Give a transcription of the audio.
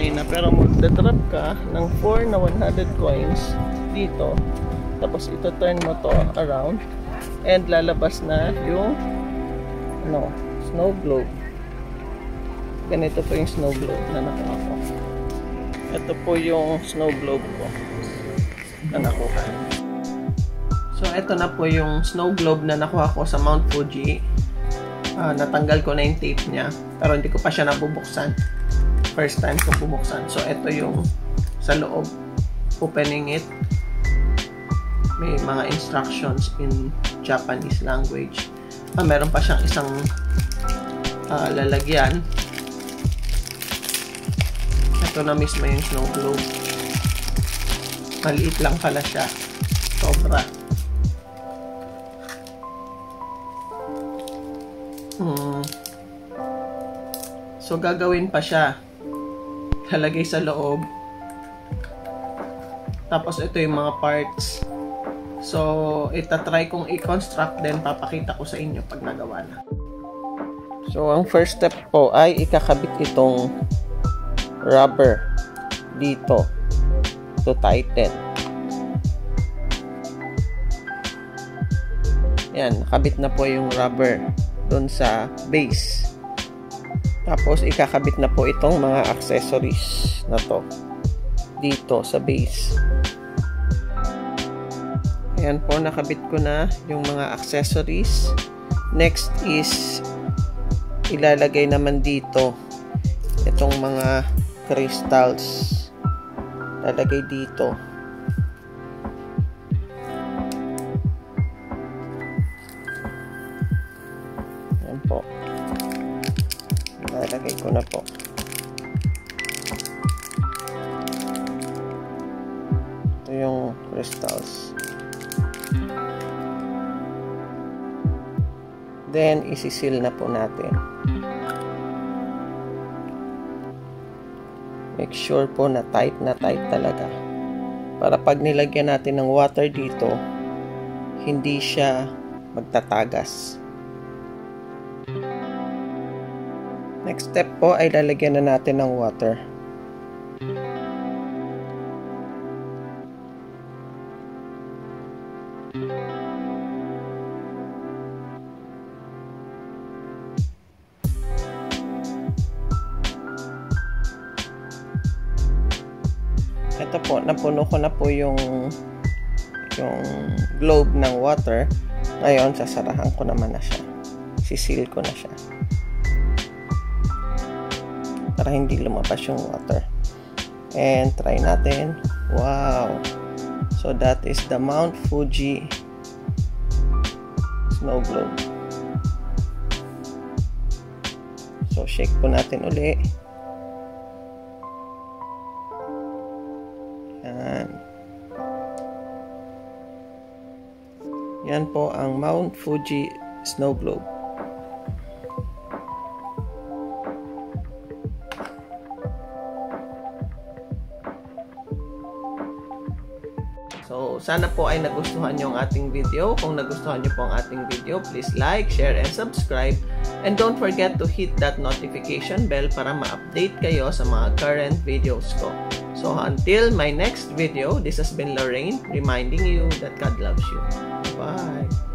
kanina, pero magdadrop ka ng 4 na 100 coins dito. Tapos ito turn mo to around and lalabas na yung snow globe. Ganito po yung snow globe na nakuha ko. Ito po yung snow globe ko na nakuha. So ito na po yung snow globe na nakuha ko sa Mount Fuji. Natanggal ko na yung tape niya, pero hindi ko pa siya nabubuksan. First time ko bubuksan. So ito yung sa loob, opening it. May mga instructions in Japanese language. Meron pa siyang isang lalagyan. Ito na mismo yung snow globe. Maliit lang pala siya. Sobra. So gagawin pa siya. Lalagay sa loob. Tapos ito yung mga parts. So, itatry kong i-construct din. Papakita ko sa inyo pag nagawa na. So, ang first step po ay ikakabit itong rubber dito to tighten. Yan, nakabit na po yung rubber dun sa base. Tapos, ikakabit na po itong mga accessories na to dito sa base. Ayan po, nakabit ko na yung mga accessories. Next is ilalagay naman dito itong mga crystals. Lalagay dito. Ayan po. Ilalagay ko na po. Ito yung crystals. Then, isisil na po natin. Make sure po na tight talaga. Para pag nilagyan natin ng water dito, hindi siya magtatagas. Next step po ay lalagyan na natin ng water. Ito po, napuno ko na po yung globe ng water. Ngayon, sasarahan ko naman na siya. Sisil ko na siya. Para hindi lumabas yung water. And try natin. Wow! So that is the Mount Fuji snow globe. So shake po natin uli. Yan po ang Mount Fuji snow globe. So, sana po ay nagustuhan nyo ang ating video. Kung nagustuhan nyo po ang ating video, please like, share, and subscribe. And don't forget to hit that notification bell para ma-update kayo sa mga current videos ko. So, until my next video, this has been Lorraine reminding you that God loves you. Bye!